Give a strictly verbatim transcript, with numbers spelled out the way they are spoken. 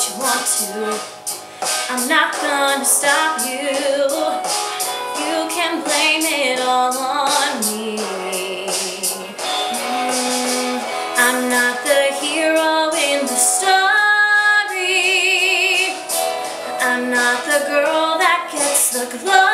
you want to. I'm not gonna stop you. You can blame it all on me. Mm, I'm not the hero in the story. I'm not the girl that gets the glory.